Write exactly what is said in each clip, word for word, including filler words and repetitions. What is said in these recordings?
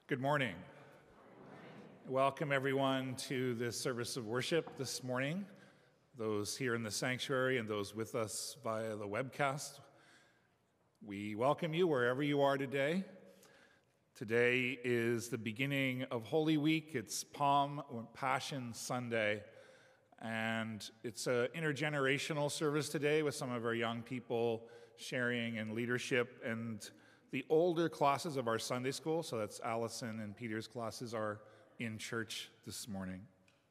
Good morning. Welcome everyone to this service of worship this morning, those here in the sanctuary and those with us via the webcast. We welcome you wherever you are today. Today is the beginning of Holy Week. It's Palm or Passion Sunday, and it's an intergenerational service today with some of our young people sharing in leadership, and the older classes of our Sunday school, so that's Allison and Peter's classes, are in church this morning.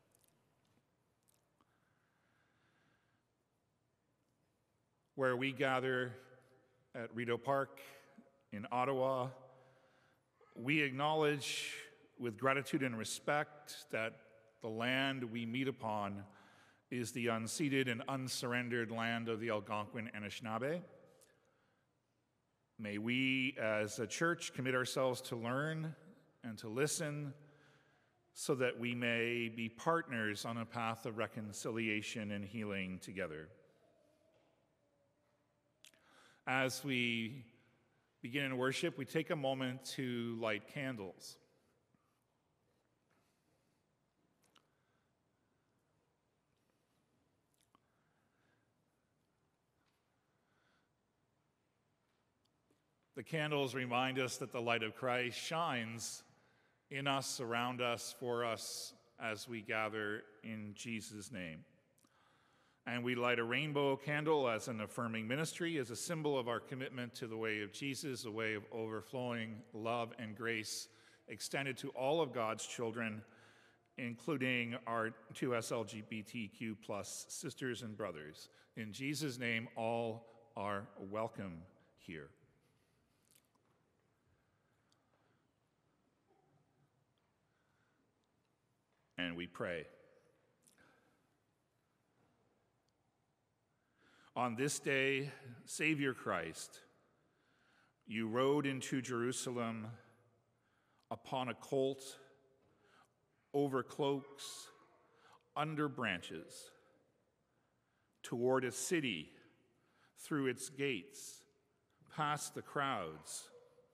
Where we gather at Rideau Park in Ottawa, we acknowledge with gratitude and respect that the land we meet upon is the unceded and unsurrendered land of the Algonquin Anishinaabe. May we, as a church, commit ourselves to learn and to listen so that we may be partners on a path of reconciliation and healing together. As we begin in worship, we take a moment to light candles. The candles remind us that the light of Christ shines in us, around us, for us as we gather in Jesus' name. And we light a rainbow candle as an affirming ministry, as a symbol of our commitment to the way of Jesus, a way of overflowing love and grace extended to all of God's children, including our two S L G B T Q plus sisters and brothers. In Jesus' name, all are welcome here. And we pray. On this day, Savior Christ, you rode into Jerusalem upon a colt, over cloaks, under branches, toward a city, through its gates, past the crowds.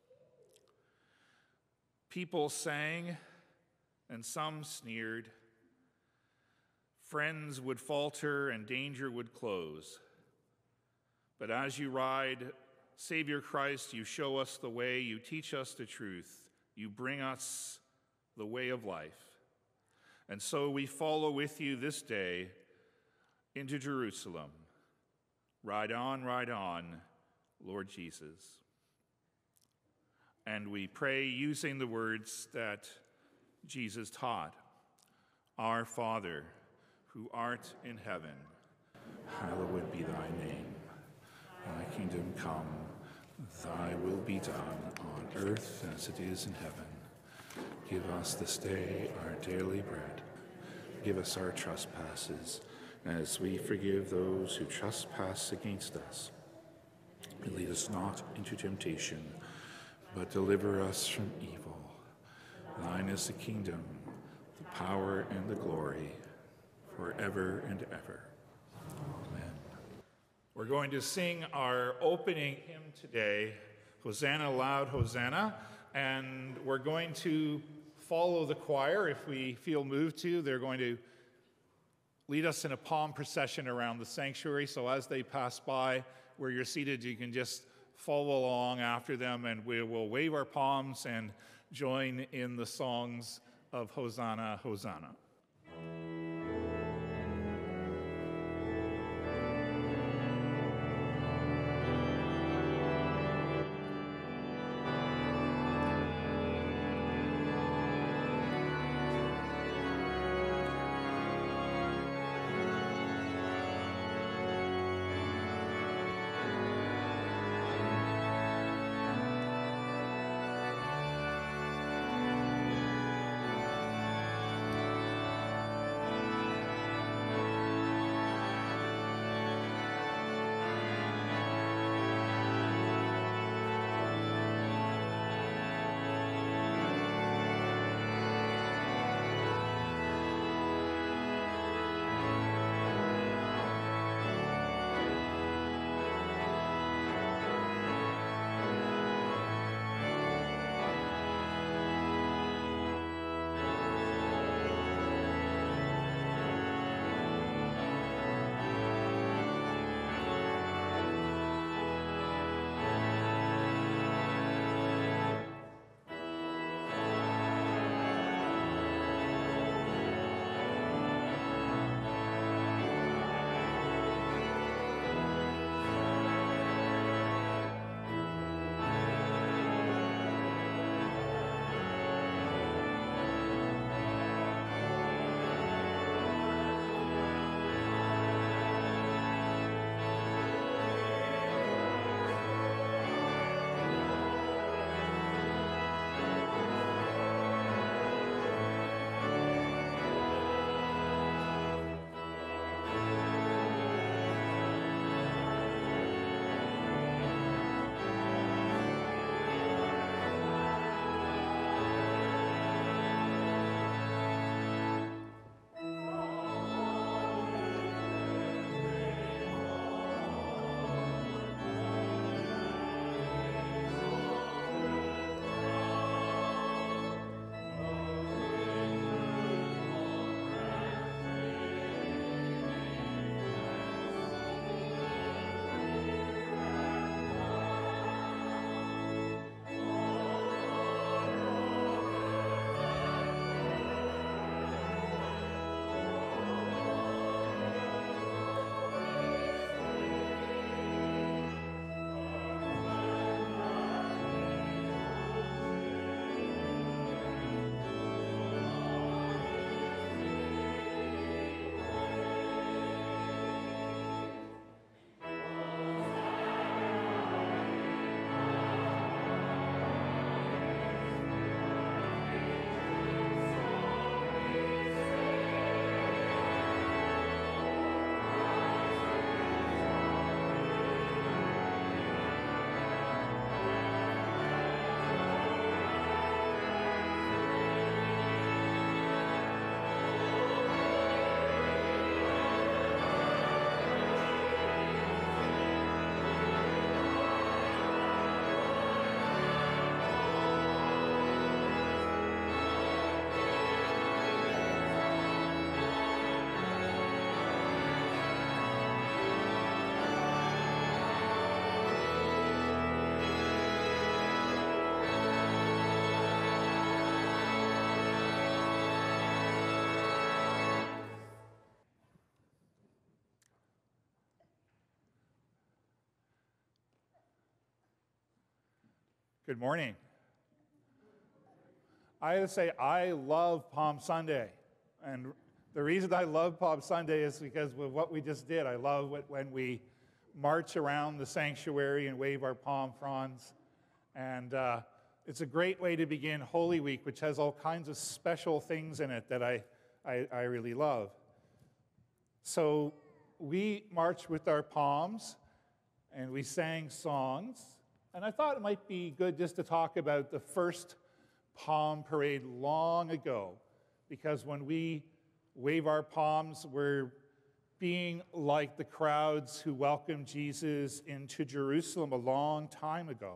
People sang, and some sneered. Friends would falter and danger would close. But as you ride, Savior Christ, you show us the way, you teach us the truth, you bring us the way of life. And so we follow with you this day into Jerusalem. Ride on, ride on, Lord Jesus. And we pray using the words that Jesus taught. Our Father, who art in heaven, hallowed be thy name. Thy kingdom come, thy will be done on earth as it is in heaven. Give us this day our daily bread. Give us our trespasses, as we forgive those who trespass against us. And lead us not into temptation, but deliver us from evil. Thine is the kingdom, the power, and the glory, forever and ever. Amen. We're going to sing our opening hymn today, Hosanna, Loud Hosanna, and we're going to follow the choir if we feel moved to. They're going to lead us in a palm procession around the sanctuary, so as they pass by where you're seated, you can just follow along after them, and we will wave our palms and join in the songs of Hosanna, Hosanna. Good morning. I gotta say, I love Palm Sunday. And the reason I love Palm Sunday is because of what we just did. I love it when we march around the sanctuary and wave our palm fronds. And uh, it's a great way to begin Holy Week, which has all kinds of special things in it that I, I, I really love. So we marched with our palms, and we sang songs. And I thought it might be good just to talk about the first palm parade long ago, because when we wave our palms, we're being like the crowds who welcomed Jesus into Jerusalem a long time ago.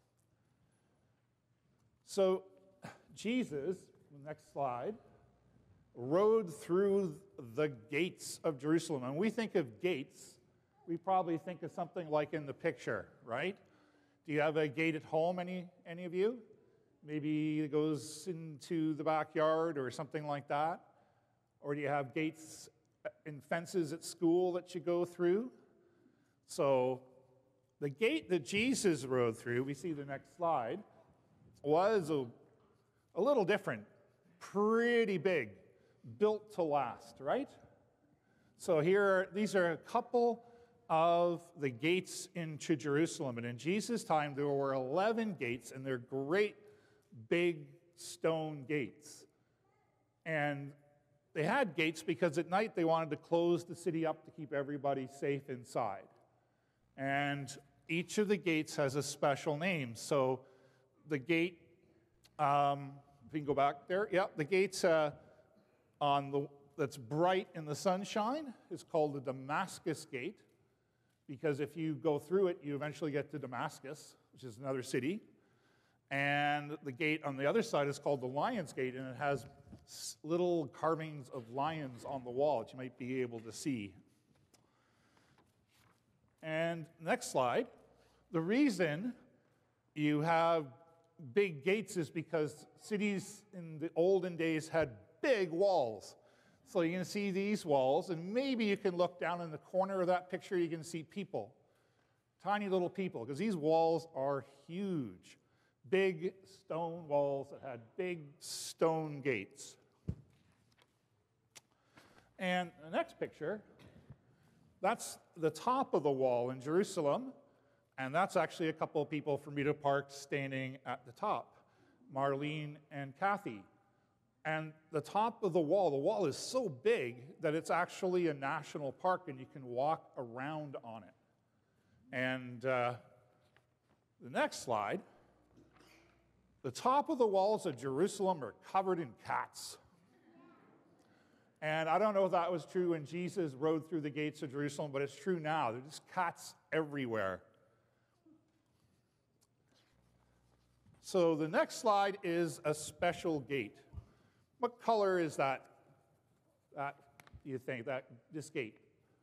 So Jesus, next slide, rode through the gates of Jerusalem. And when we think of gates, we probably think of something like in the picture, right? Do you have a gate at home, any, any of you? Maybe it goes into the backyard or something like that. Or do you have gates and fences at school that you go through? So the gate that Jesus rode through, we see the next slide, was a, a little different, pretty big, built to last, right? So here, these are a couple of the gates into Jerusalem. And in Jesus' time, there were eleven gates, and they're great big stone gates. And they had gates because at night they wanted to close the city up to keep everybody safe inside. And each of the gates has a special name. So the gate, um, if you can go back there, yeah, the gates uh, on the that's bright in the sunshine is called the Damascus Gate, because if you go through it, you eventually get to Damascus, which is another city. And the gate on the other side is called the Lion's Gate, and it has little carvings of lions on the wall that you might be able to see. And next slide. The reason you have big gates is because cities in the olden days had big walls. So you can see these walls, and maybe you can look down in the corner of that picture, you can see people. Tiny little people, because these walls are huge. Big stone walls that had big stone gates. And the next picture, that's the top of the wall in Jerusalem, and that's actually a couple of people from Meadow Park standing at the top, Marlene and Kathy. And the top of the wall, the wall is so big that it's actually a national park, and you can walk around on it. And uh, the next slide, the top of the walls of Jerusalem are covered in cats. And I don't know if that was true when Jesus rode through the gates of Jerusalem, but it's true now. There's just cats everywhere. So the next slide is a special gate. What color is that, that you think, that this gate?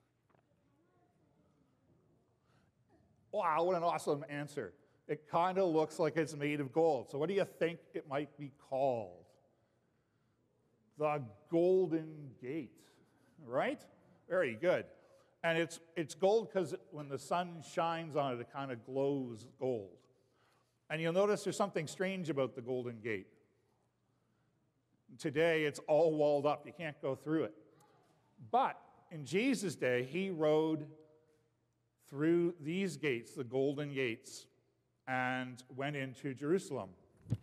Wow, what an awesome answer. It kind of looks like it's made of gold. So what do you think it might be called? The Golden Gate, right? Very good. And it's, it's gold because when the sun shines on it, it kind of glows gold. And you'll notice there's something strange about the Golden Gate. Today, it's all walled up. You can't go through it. But in Jesus' day, he rode through these gates, the Golden Gates, and went into Jerusalem.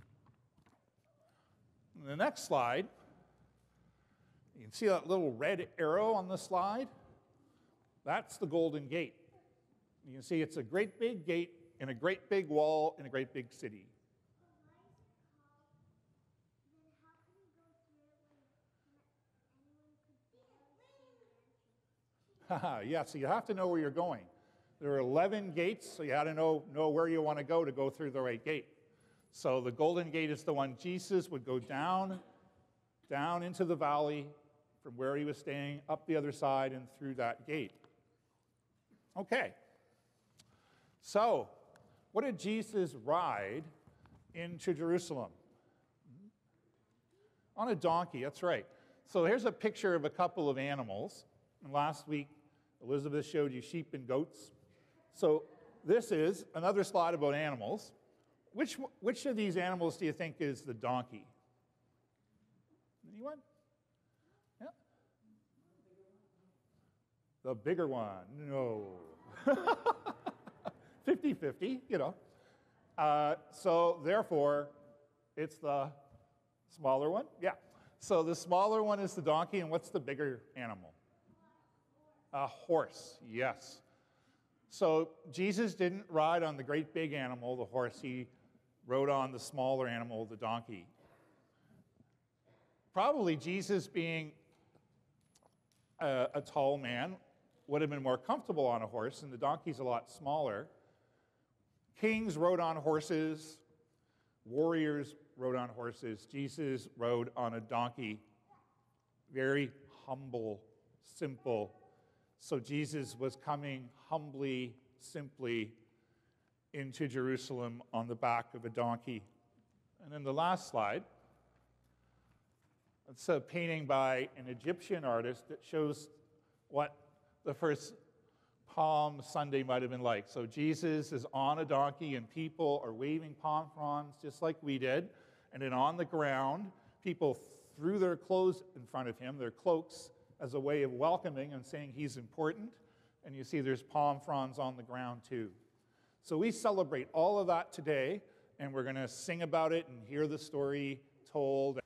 The next slide, you can see that little red arrow on the slide. That's the Golden Gate. You can see it's a great big gate in a great big wall in a great big city. Yeah, so you have to know where you're going. There are eleven gates, so you have to know, know where you want to go to go through the right gate. So the Golden Gate is the one Jesus would go down, down into the valley from where he was staying, up the other side and through that gate. Okay. So, what did Jesus ride into Jerusalem? On a donkey, that's right. So here's a picture of a couple of animals. And last week, Elizabeth showed you sheep and goats. So this is another slide about animals. which, which of these animals do you think is the donkey? Anyone? Yeah. The bigger one? No. fifty-fifty, you know. Uh, so therefore, it's the smaller one? Yeah. So the smaller one is the donkey, and what's the bigger animal? A horse, yes. So Jesus didn't ride on the great big animal, the horse. He rode on the smaller animal, the donkey. Probably Jesus, being a, a tall man, would have been more comfortable on a horse, and the donkey's a lot smaller. Kings rode on horses. Warriors rode on horses. Jesus rode on a donkey. Very humble, simple. So Jesus was coming humbly, simply into Jerusalem on the back of a donkey. And then the last slide, it's a painting by an Egyptian artist that shows what the first Palm Sunday might have been like. So Jesus is on a donkey and people are waving palm fronds just like we did. And then on the ground, people threw their clothes in front of him, their cloaks, as a way of welcoming and saying he's important. And you see there's palm fronds on the ground too. So we celebrate all of that today, and we're going to sing about it and hear the story told.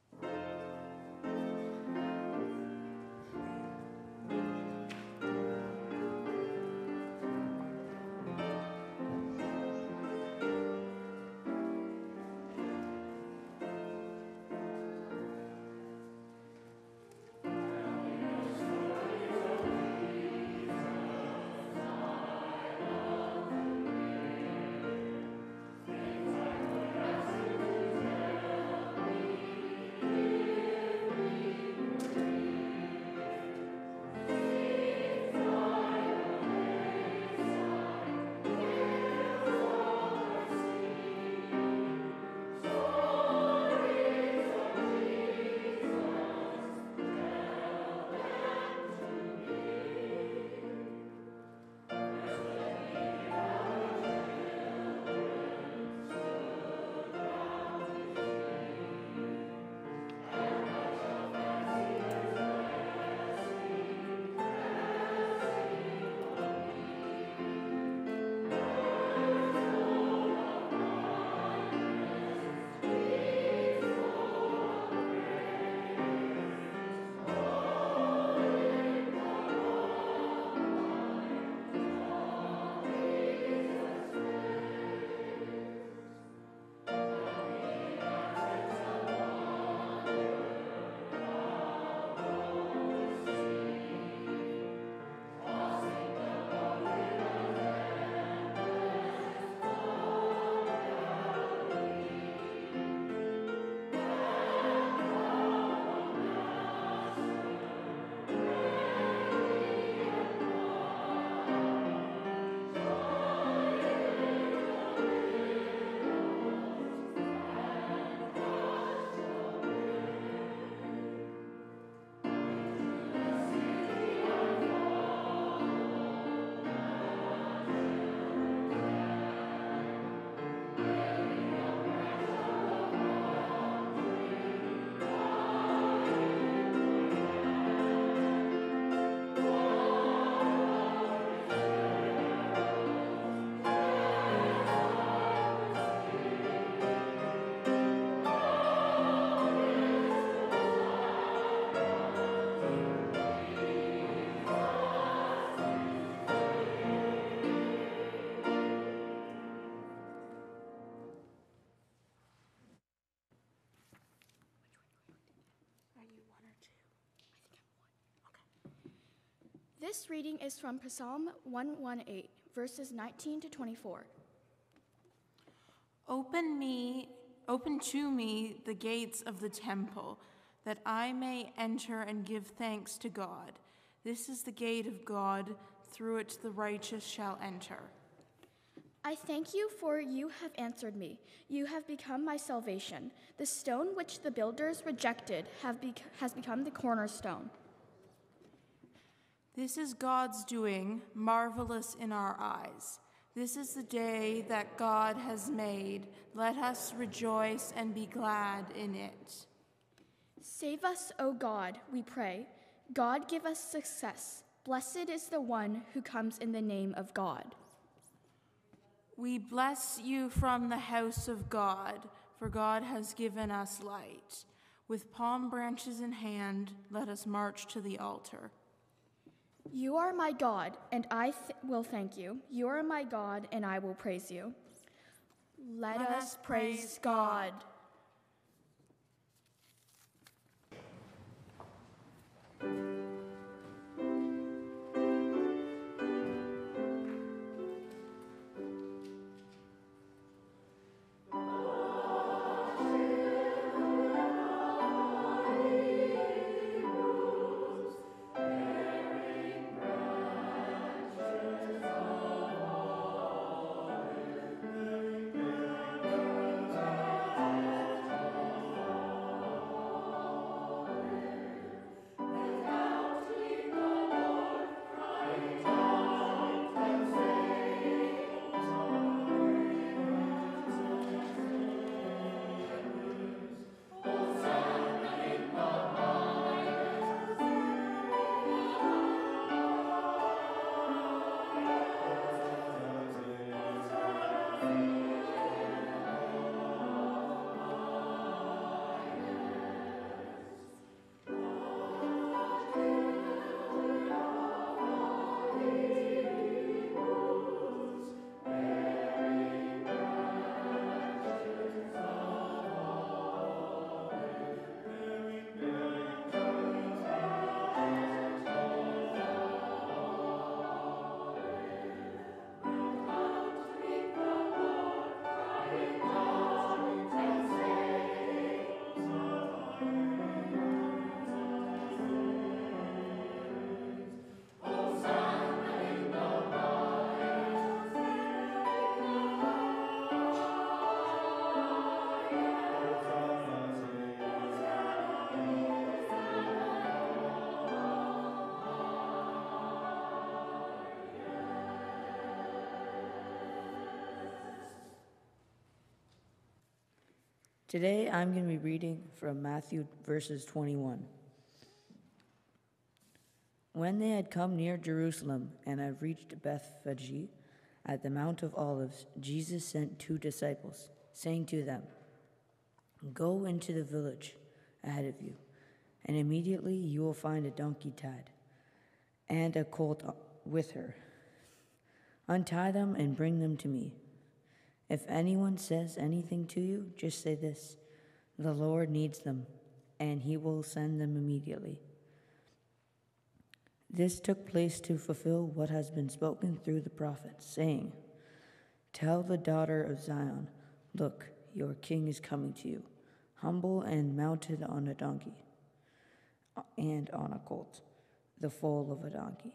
This reading is from Psalm one eighteen, verses nineteen to twenty-four. Open me, open to me the gates of the temple, that I may enter and give thanks to God. This is the gate of God, through it the righteous shall enter. I thank you, for you have answered me. You have become my salvation. The stone which the builders rejected have bec- has become the cornerstone. This is God's doing, marvelous in our eyes. This is the day that God has made. Let us rejoice and be glad in it. Save us, O God, we pray. God, give us success. Blessed is the one who comes in the name of God. We bless you from the house of God, for God has given us light. With palm branches in hand, let us march to the altar. You are my God, and I th- will thank you. You are my God, and I will praise you. Let, Let us praise, praise God. God. Today I'm going to be reading from Matthew verses twenty-one. When they had come near Jerusalem and had reached Bethphage at the Mount of Olives, Jesus sent two disciples, saying to them, "Go into the village ahead of you, and immediately you will find a donkey tied, and a colt with her. Untie them and bring them to me. If anyone says anything to you, just say this: 'The Lord needs them,' and he will send them immediately." This took place to fulfill what has been spoken through the prophets, saying, "Tell the daughter of Zion, look, your king is coming to you, humble and mounted on a donkey, and on a colt, the foal of a donkey."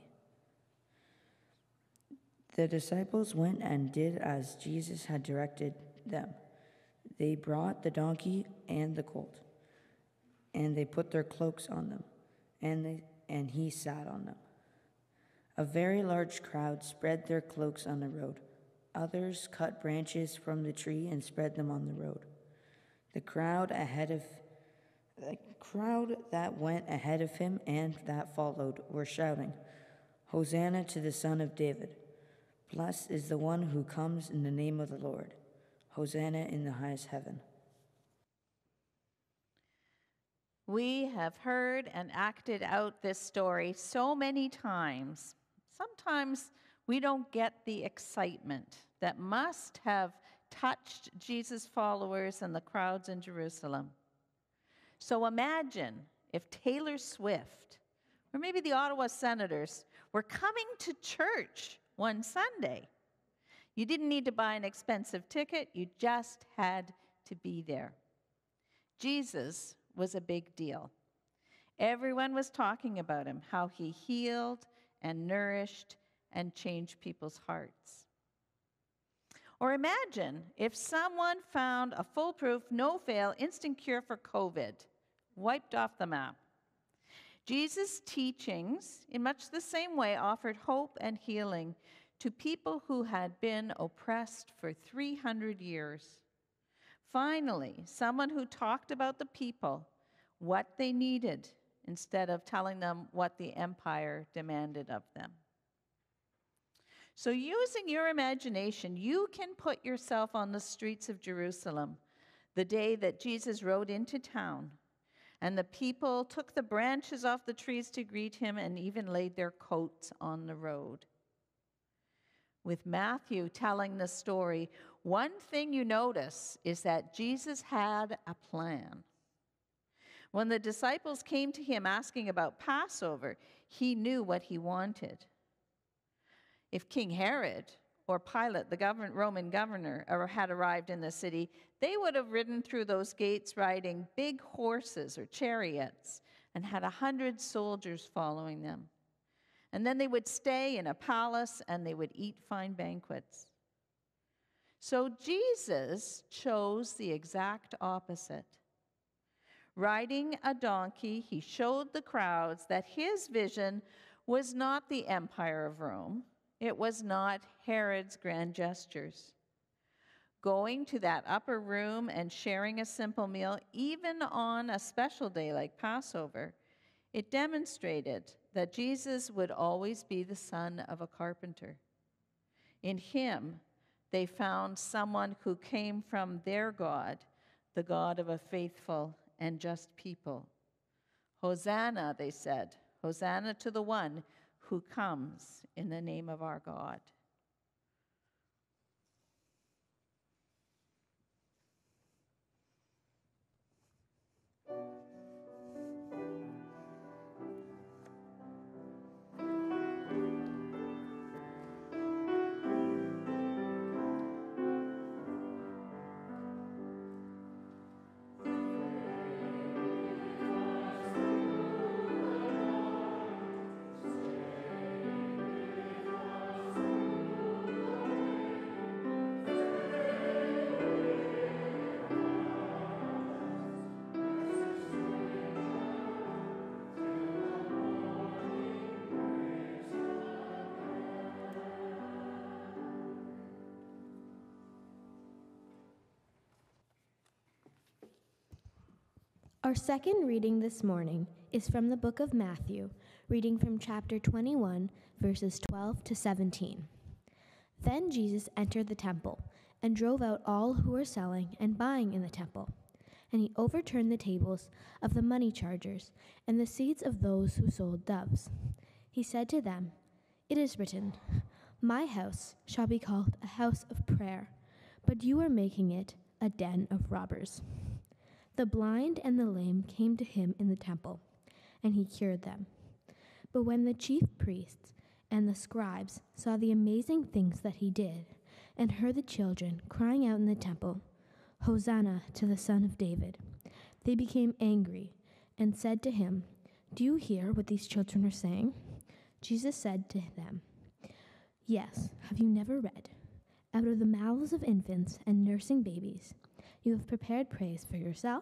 The disciples went and did as Jesus had directed them. They brought the donkey and the colt, and they put their cloaks on them, and they, and he sat on them. A very large crowd spread their cloaks on the road. Others cut branches from the tree and spread them on the road. The crowd ahead of the crowd that went ahead of him and that followed were shouting, "Hosanna to the Son of David! Blessed is the one who comes in the name of the Lord. Hosanna in the highest heaven." We have heard and acted out this story so many times. Sometimes we don't get the excitement that must have touched Jesus' followers and the crowds in Jerusalem. So imagine if Taylor Swift, or maybe the Ottawa Senators, were coming to church one Sunday. You didn't need to buy an expensive ticket, you just had to be there. Jesus was a big deal. Everyone was talking about him, how he healed and nourished and changed people's hearts. Or imagine if someone found a foolproof, no-fail, instant cure for COVID, wiped off the map. Jesus' teachings, in much the same way, offered hope and healing to people who had been oppressed for three hundred years. Finally, someone who talked about the people, what they needed, instead of telling them what the empire demanded of them. So using your imagination, you can put yourself on the streets of Jerusalem the day that Jesus rode into town, and the people took the branches off the trees to greet him and even laid their coats on the road. With Matthew telling the story, one thing you notice is that Jesus had a plan. When the disciples came to him asking about Passover, he knew what he wanted. If King Herod or Pilate, the govern- Roman governor, had arrived in the city, they would have ridden through those gates riding big horses or chariots and had a hundred soldiers following them. And then they would stay in a palace and they would eat fine banquets. So Jesus chose the exact opposite. Riding a donkey, he showed the crowds that his vision was not the empire of Rome. It was not Herod's grand gestures. Going to that upper room and sharing a simple meal, even on a special day like Passover, it demonstrated that Jesus would always be the son of a carpenter. In him, they found someone who came from their God, the God of a faithful and just people. Hosanna, they said, Hosanna to the one who comes in the name of our God. Our second reading this morning is from the book of Matthew, reading from chapter twenty-one, verses twelve to seventeen. Then Jesus entered the temple and drove out all who were selling and buying in the temple. And he overturned the tables of the money chargers and the seats of those who sold doves. He said to them, "It is written, 'My house shall be called a house of prayer,' but you are making it a den of robbers." The blind and the lame came to him in the temple, and he cured them. But when the chief priests and the scribes saw the amazing things that he did, and heard the children crying out in the temple, "Hosanna to the Son of David," they became angry and said to him, "Do you hear what these children are saying?" Jesus said to them, "Yes, have you never read, 'Out of the mouths of infants and nursing babies, you have prepared praise for yourself'?"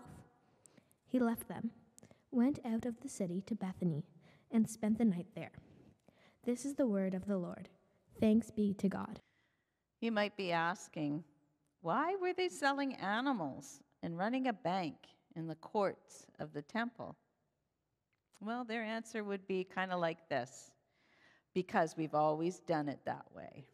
He left them, went out of the city to Bethany, and spent the night there. This is the word of the Lord. Thanks be to God. You might be asking, why were they selling animals and running a bank in the courts of the temple? Well, their answer would be kind of like this: because we've always done it that way.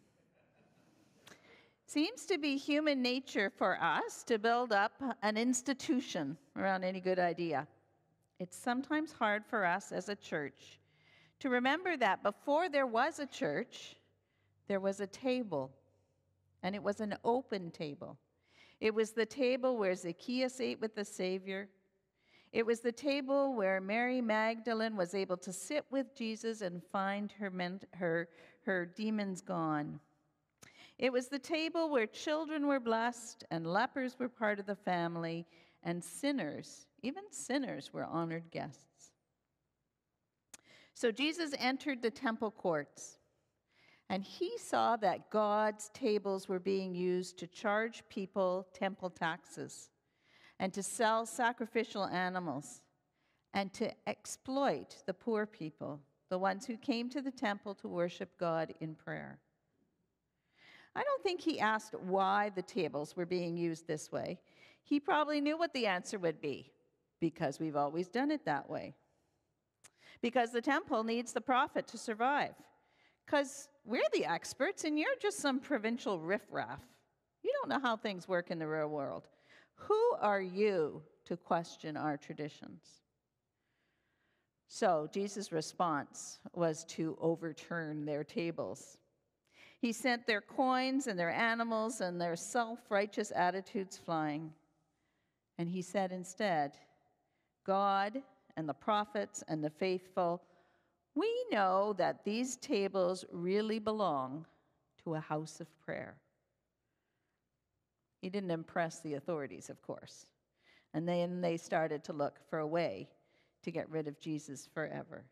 Seems to be human nature for us to build up an institution around any good idea. It's sometimes hard for us as a church to remember that before there was a church, there was a table, and it was an open table. It was the table where Zacchaeus ate with the Savior. It was the table where Mary Magdalene was able to sit with Jesus and find her, men- her, her demons gone. It was the table where children were blessed and lepers were part of the family, and sinners, even sinners, were honored guests. So Jesus entered the temple courts, and he saw that God's tables were being used to charge people temple taxes and to sell sacrificial animals and to exploit the poor people, the ones who came to the temple to worship God in prayer. I don't think he asked why the tables were being used this way. He probably knew what the answer would be, because we've always done it that way. Because the temple needs the prophet to survive. Because we're the experts and you're just some provincial riffraff. You don't know how things work in the real world. Who are you to question our traditions? So Jesus' response was to overturn their tables. He sent their coins and their animals and their self-righteous attitudes flying. And he said instead, God and the prophets and the faithful, we know that these tables really belong to a house of prayer. He didn't impress the authorities, of course. And then they started to look for a way to get rid of Jesus forever.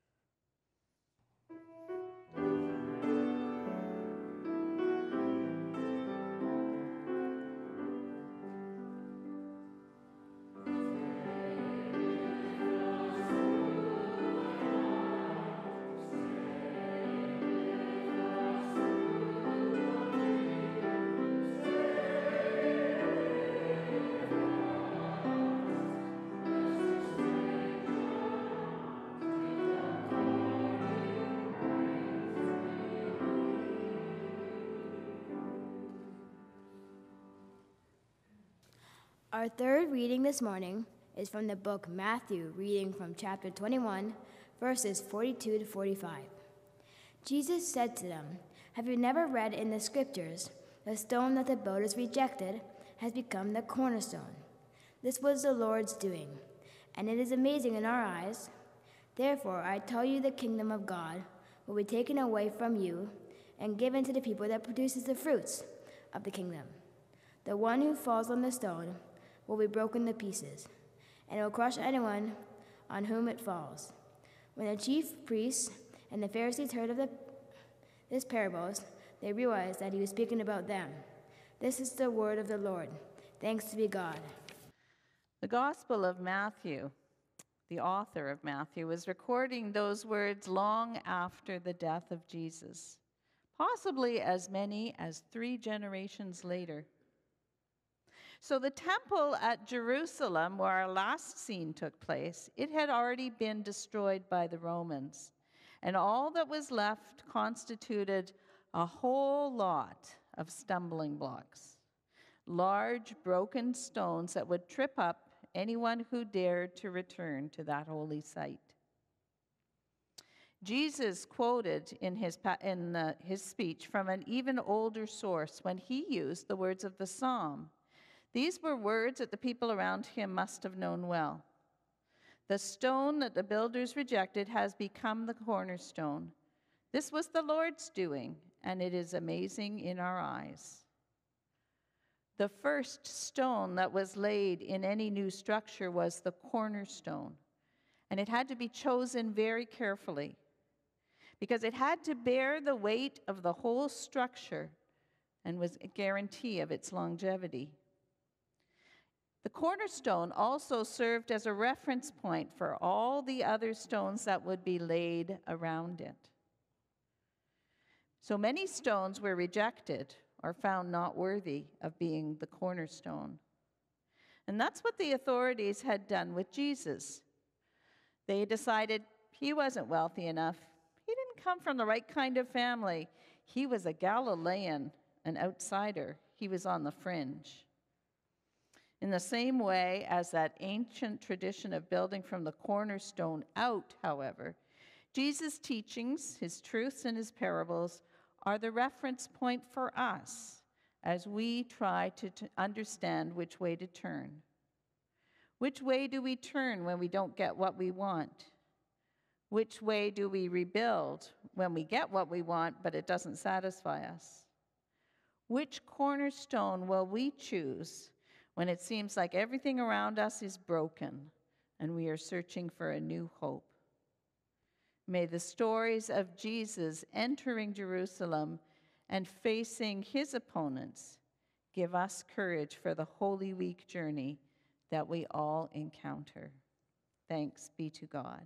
Our third reading this morning is from the book Matthew, reading from chapter twenty-one, verses forty-two to forty-five. Jesus said to them, "Have you never read in the scriptures, the stone that the builders rejected has become the cornerstone? This was the Lord's doing, and it is amazing in our eyes. Therefore, I tell you, the kingdom of God will be taken away from you and given to the people that produces the fruits of the kingdom. The one who falls on the stone will be broken to pieces, and it will crush anyone on whom it falls." When the chief priests and the Pharisees heard of the, this parables, they realized that he was speaking about them. This is the word of the Lord. Thanks be God. The Gospel of Matthew, the author of Matthew, was recording those words long after the death of Jesus, possibly as many as three generations later. So the temple at Jerusalem, where our last scene took place, it had already been destroyed by the Romans. And all that was left constituted a whole lot of stumbling blocks, large broken stones that would trip up anyone who dared to return to that holy site. Jesus quoted in his, in the, his speech from an even older source when he used the words of the psalm. These were words that the people around him must have known well. The stone that the builders rejected has become the cornerstone. This was the Lord's doing, and it is amazing in our eyes. The first stone that was laid in any new structure was the cornerstone, and it had to be chosen very carefully because it had to bear the weight of the whole structure and was a guarantee of its longevity. The cornerstone also served as a reference point for all the other stones that would be laid around it. So many stones were rejected or found not worthy of being the cornerstone. And that's what the authorities had done with Jesus. They decided he wasn't wealthy enough. He didn't come from the right kind of family. He was a Galilean, an outsider. He was on the fringe. In the same way as that ancient tradition of building from the cornerstone out, however, Jesus' teachings, his truths, and his parables are the reference point for us as we try to t- understand which way to turn. Which way do we turn when we don't get what we want? Which way do we rebuild when we get what we want, but it doesn't satisfy us? Which cornerstone will we choose when it seems like everything around us is broken and we are searching for a new hope? May the stories of Jesus entering Jerusalem and facing his opponents give us courage for the Holy Week journey that we all encounter. Thanks be to God.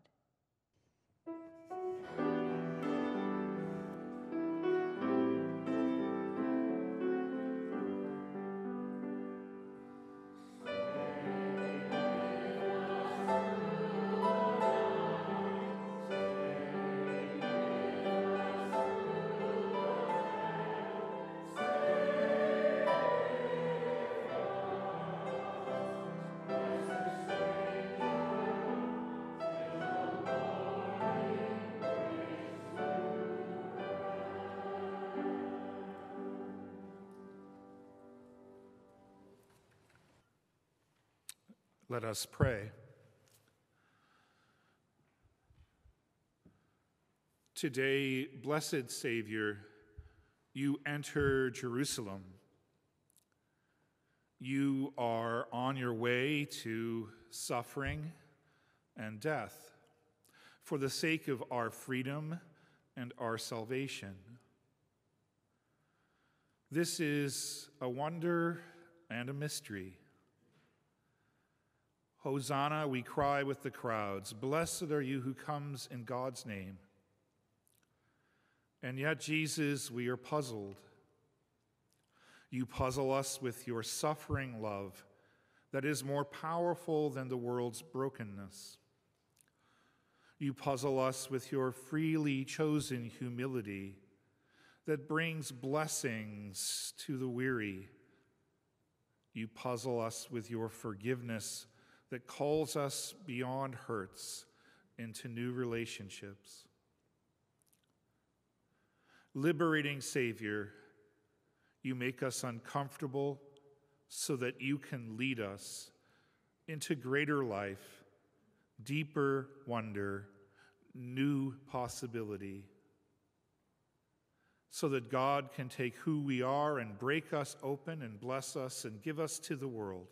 Let us pray. Today, blessed Savior, you enter Jerusalem. You are on your way to suffering and death for the sake of our freedom and our salvation. This is a wonder and a mystery. Hosanna, we cry with the crowds. Blessed are you who comes in God's name. And yet, Jesus, we are puzzled. You puzzle us with your suffering love that is more powerful than the world's brokenness. You puzzle us with your freely chosen humility that brings blessings to the weary. You puzzle us with your forgiveness that calls us beyond hurts into new relationships. Liberating Savior, you make us uncomfortable so that you can lead us into greater life, deeper wonder, new possibility, so that God can take who we are and break us open and bless us and give us to the world.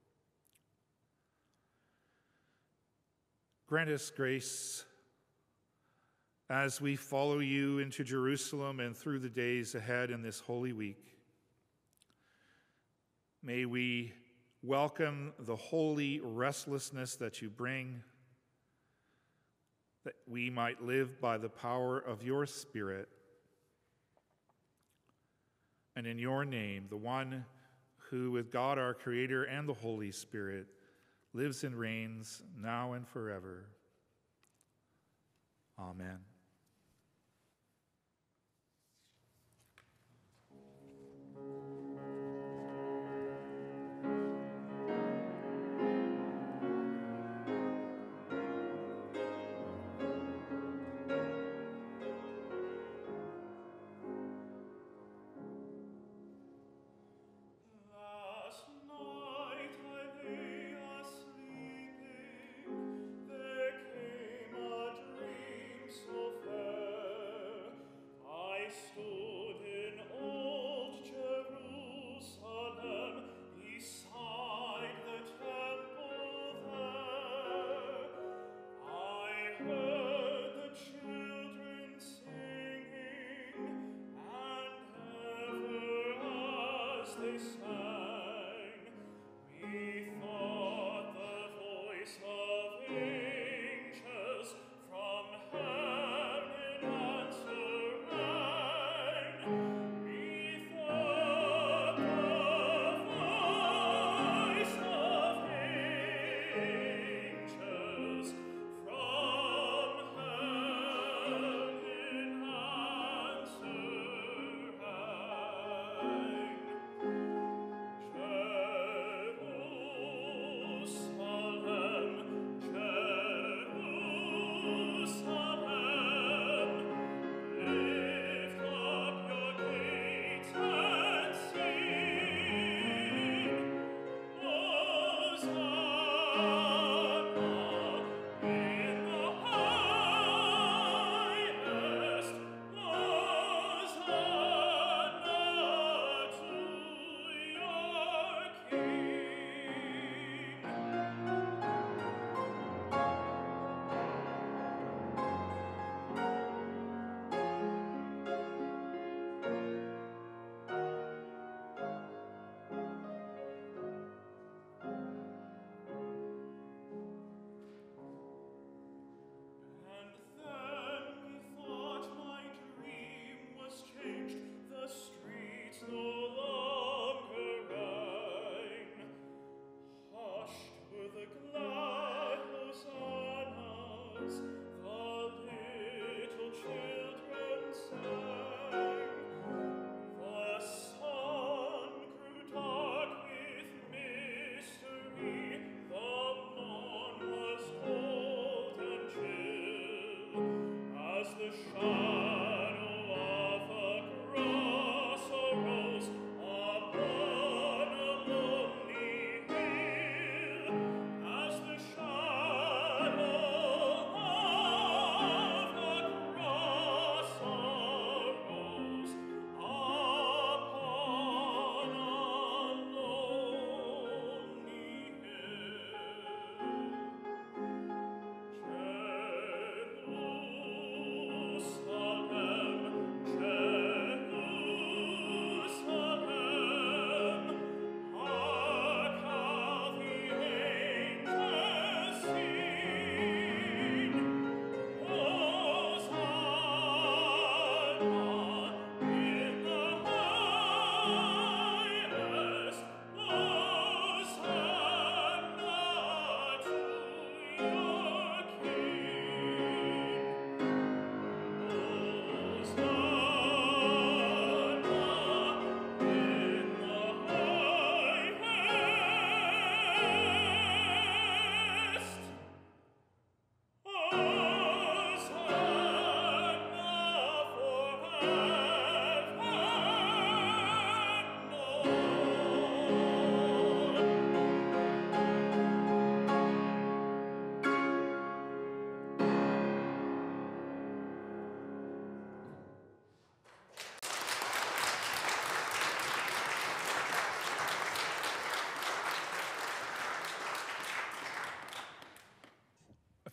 Grant us grace as we follow you into Jerusalem and through the days ahead in this Holy Week. May we welcome the holy restlessness that you bring, that we might live by the power of your Spirit. And in your name, the one who with God our Creator and the Holy Spirit lives and reigns now and forever. Amen.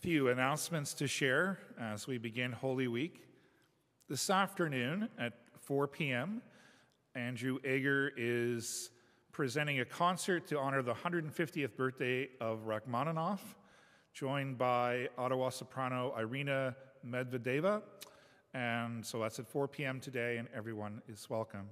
few announcements to share as we begin Holy Week. This afternoon at four p.m., Andrew Ager is presenting a concert to honor the one hundred fiftieth birthday of Rachmaninoff, joined by Ottawa soprano Irina Medvedeva. And so that's at four p.m. today, and everyone is welcome.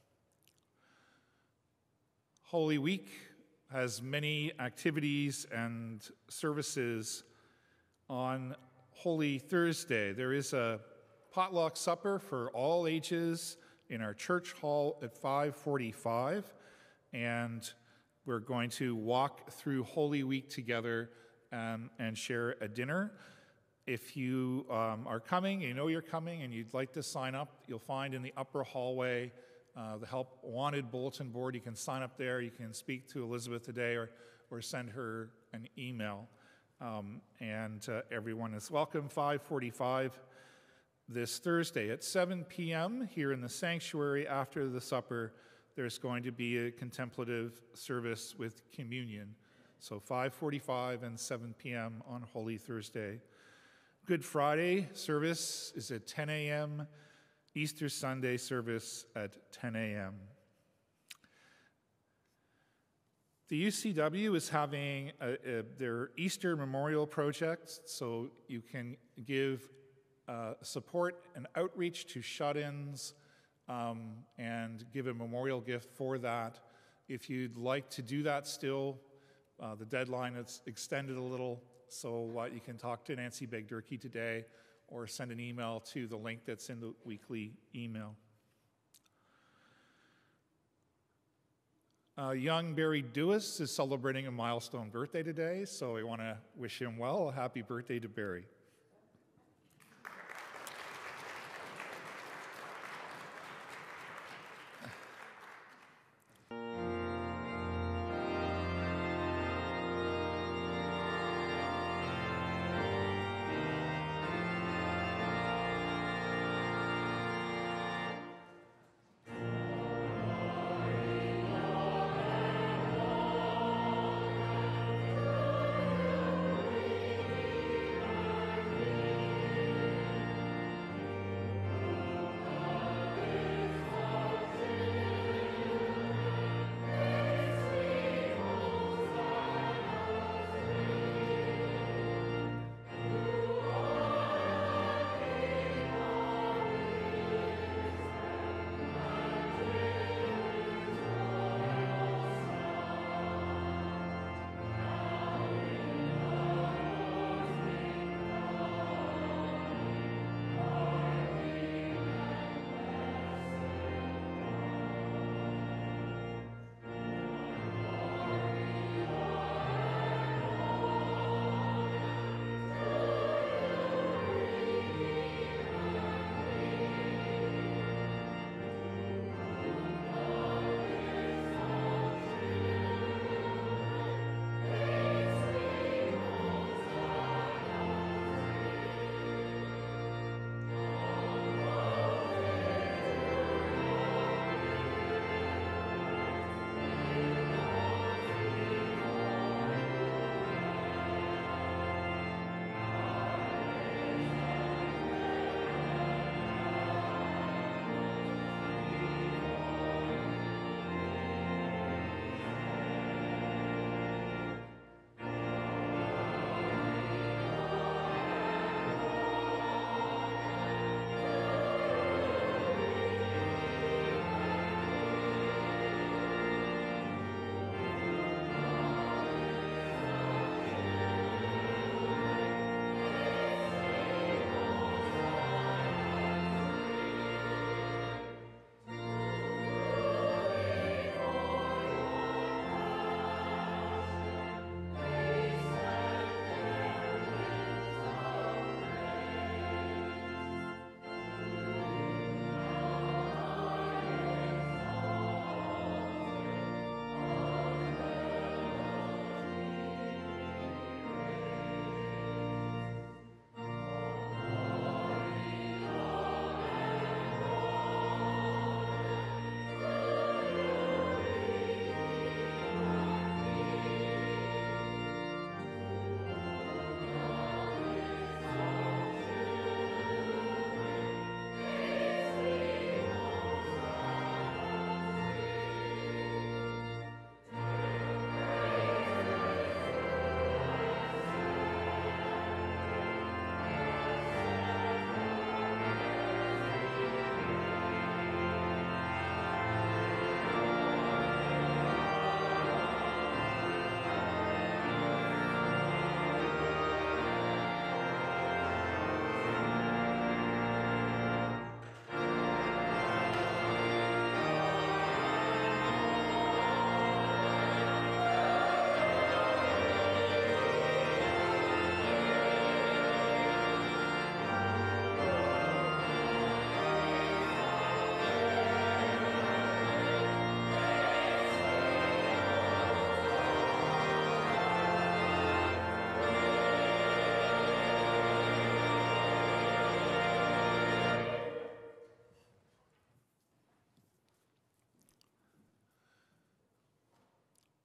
Holy Week has many activities and services. On Holy Thursday, there is a potluck supper for all ages in our church hall at five forty-five, and we're going to walk through Holy Week together um, and share a dinner. If you um, are coming, you know you're coming, and you'd like to sign up, you'll find in the upper hallway uh, the Help Wanted bulletin board. You can sign up there. You can speak to Elizabeth today or, or send her an email. Um, and uh, everyone is welcome. five forty-five this Thursday at seven p.m. here in the sanctuary. After the supper, there's going to be a contemplative service with communion. So five forty-five and seven p.m. on Holy Thursday. Good Friday service is at ten a.m. Easter Sunday service at ten a.m. The U C W is having a, a, their Easter Memorial Project, so you can give uh, support and outreach to shut-ins um, and give a memorial gift for that. If you'd like to do that still, uh, the deadline is extended a little, so uh, you can talk to Nancy Begdurkey today or send an email to the link that's in the weekly email. Uh, young Barry Dewis is celebrating a milestone birthday today, so we want to wish him well. A happy birthday to Barry.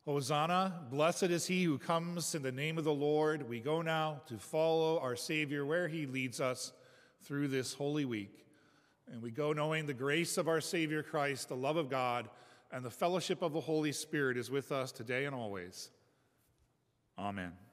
Hosanna, blessed is he who comes in the name of the Lord. We go now to follow our Savior where he leads us through this holy week. And we go knowing the grace of our Savior Christ, the love of God, and the fellowship of the Holy Spirit is with us today and always. Amen.